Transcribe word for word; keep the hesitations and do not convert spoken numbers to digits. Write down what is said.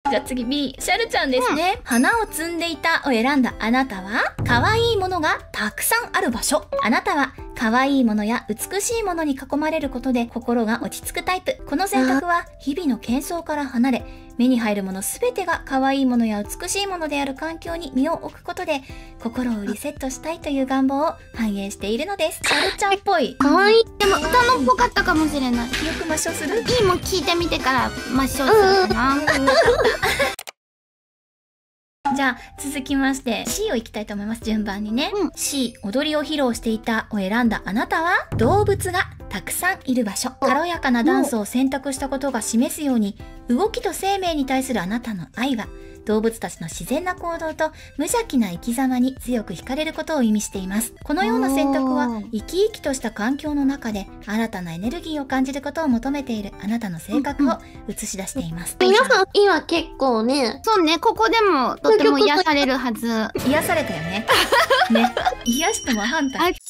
じゃあ次 B、シャルちゃんですね。うん、花を摘んでいたを選んだあなたは、可愛いものがたくさんある場所。あなたは可愛いものや美しいものに囲まれることで心が落ち着くタイプ。この選択は日々の喧騒から離れ、目に入るものすべてが可愛いものや美しいものである環境に身を置くことで心をリセットしたいという願望を反映しているのです。シャルちゃんっぽい。 可愛い。でも歌のっぽかったかもしれない。 よく抹消する？ いいも聞いてみてから抹消するかな。 じゃあ続きまして C をいきたいと思います。順番にね、うん、C、踊りを披露していたを選んだあなたは、動物がたくさんいる場所。軽やかなダンスを選択したことが示すように、動きと生命に対するあなたの愛は動物たちの自然な行動と無邪気な生き様に強く惹かれることを意味しています。このような選択は生き生きとした環境の中で新たなエネルギーを感じることを求めているあなたの性格を映し出しています。 皆さん今結構ね、 そうね、ここでもとても癒されるはず。 癒されたよね。ね、癒しても反対。